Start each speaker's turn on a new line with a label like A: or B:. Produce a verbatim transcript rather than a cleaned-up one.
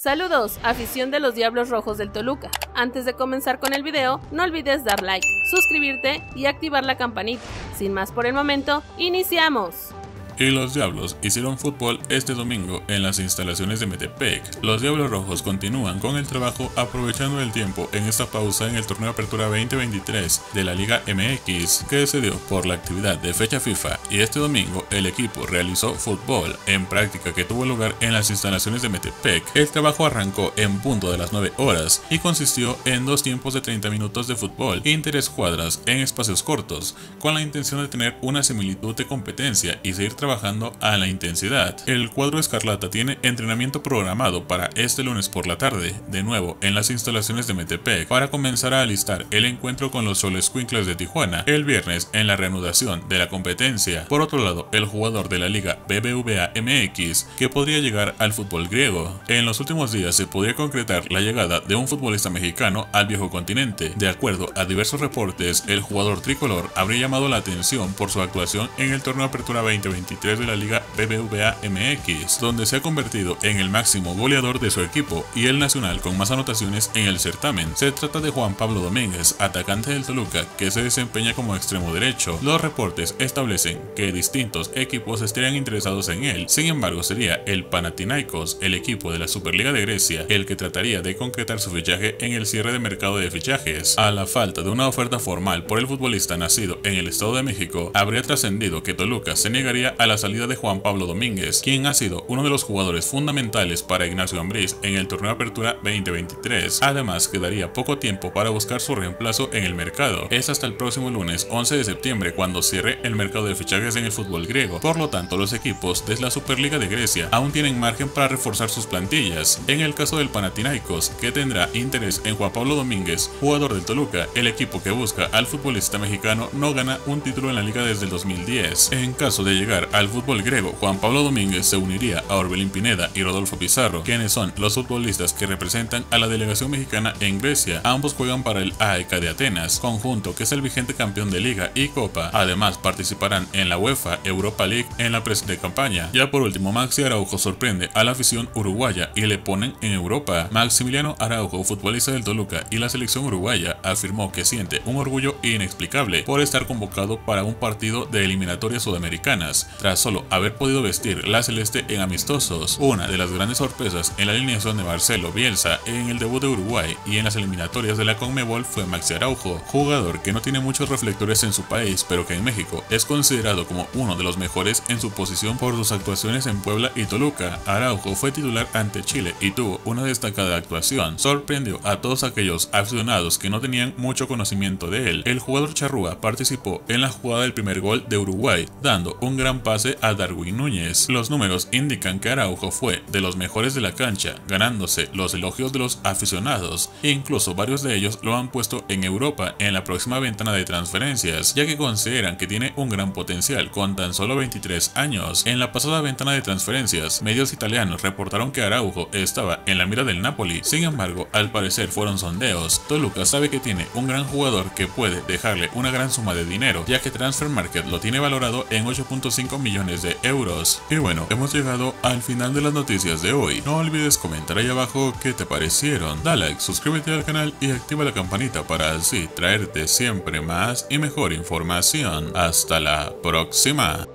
A: Saludos, afición de los Diablos Rojos del Toluca. Antes de comenzar con el video, no olvides dar like, suscribirte y activar la campanita. Sin más por el momento, ¡iniciamos!
B: Y los Diablos hicieron fútbol este domingo en las instalaciones de Metepec. Los Diablos Rojos continúan con el trabajo aprovechando el tiempo en esta pausa en el torneo Apertura veinte veintitrés de la Liga M X, que se dio por la actividad de fecha FIFA, y este domingo el equipo realizó fútbol en práctica que tuvo lugar en las instalaciones de Metepec. El trabajo arrancó en punto de las nueve horas y consistió en dos tiempos de treinta minutos de fútbol interescuadras en espacios cortos, con la intención de tener una similitud de competencia y seguir trabajando a la intensidad. El cuadro escarlata tiene entrenamiento programado para este lunes por la tarde, de nuevo en las instalaciones de Metepec, para comenzar a alistar el encuentro con los Xoloscuincles de Tijuana el viernes en la reanudación de la competencia. Por otro lado, el jugador de la Liga B B V A M X, que podría llegar al fútbol griego. En los últimos días se podría concretar la llegada de un futbolista mexicano al viejo continente. De acuerdo a diversos reportes, el jugador tricolor habría llamado la atención por su actuación en el torneo Apertura veinte veintitrés de la Liga B B V A M X, donde se ha convertido en el máximo goleador de su equipo y el nacional con más anotaciones en el certamen. Se trata de Juan Pablo Domínguez, atacante del Toluca, que se desempeña como extremo derecho. Los reportes establecen que distintos equipos estarían interesados en él. Sin embargo, sería el Panathinaikos, el equipo de la Superliga de Grecia, el que trataría de concretar su fichaje en el cierre de mercado de fichajes. A la falta de una oferta formal por el futbolista nacido en el Estado de México, habría trascendido que Toluca se negaría a la salida de Juan Pablo Domínguez, quien ha sido uno de los jugadores fundamentales para Ignacio Ambriz en el torneo Apertura veinte veintitrés. Además, quedaría poco tiempo para buscar su reemplazo en el mercado. Es hasta el próximo lunes once de septiembre cuando cierre el mercado de fichajes en el fútbol griego. Por lo tanto, los equipos de la Superliga de Grecia aún tienen margen para reforzar sus plantillas. En el caso del Panathinaikos, que tendrá interés en Juan Pablo Domínguez, jugador del Toluca, el equipo que busca al futbolista mexicano no gana un título en la liga desde el dos mil diez. En caso de llegar al fútbol griego, Juan Pablo Domínguez se uniría a Orbelín Pineda y Rodolfo Pizarro, quienes son los futbolistas que representan a la delegación mexicana en Grecia. Ambos juegan para el A E K de Atenas, conjunto que es el vigente campeón de Liga y Copa. Además, participarán en la UEFA Europa League en la presente campaña. Ya por último, Maxi Araujo sorprende a la afición uruguaya y le ponen en Europa. Maximiliano Araujo, futbolista del Toluca y la selección uruguaya, afirmó que siente un orgullo inexplicable por estar convocado para un partido de eliminatorias sudamericanas, tras solo haber podido vestir la celeste en amistosos. Una de las grandes sorpresas en la alineación de Marcelo Bielsa en el debut de Uruguay y en las eliminatorias de la Conmebol fue Maxi Araujo, jugador que no tiene muchos reflectores en su país, pero que en México es considerado como uno de los mejores en su posición por sus actuaciones en Puebla y Toluca. Araujo fue titular ante Chile y tuvo una destacada actuación. Sorprendió a todos aquellos aficionados que no tenían mucho conocimiento de él. El jugador charrúa participó en la jugada del primer gol de Uruguay, dando un gran pase a Darwin Núñez. Los números indican que Araujo fue de los mejores de la cancha, ganándose los elogios de los aficionados, e incluso varios de ellos lo han puesto en Europa en la próxima ventana de transferencias, ya que consideran que tiene un gran potencial con tan solo veintitrés años. En la pasada ventana de transferencias, medios italianos reportaron que Araujo estaba en la mira del Napoli. Sin embargo, al parecer fueron sondeos. Toluca sabe que tiene un gran jugador que puede dejarle una gran suma de dinero, ya que Transfer Market lo tiene valorado en ocho punto cinco millones de euros. Y bueno, hemos llegado al final de las noticias de hoy. No olvides comentar ahí abajo qué te parecieron. Da like, suscríbete al canal y activa la campanita para así traerte siempre más y mejor información. Hasta la próxima.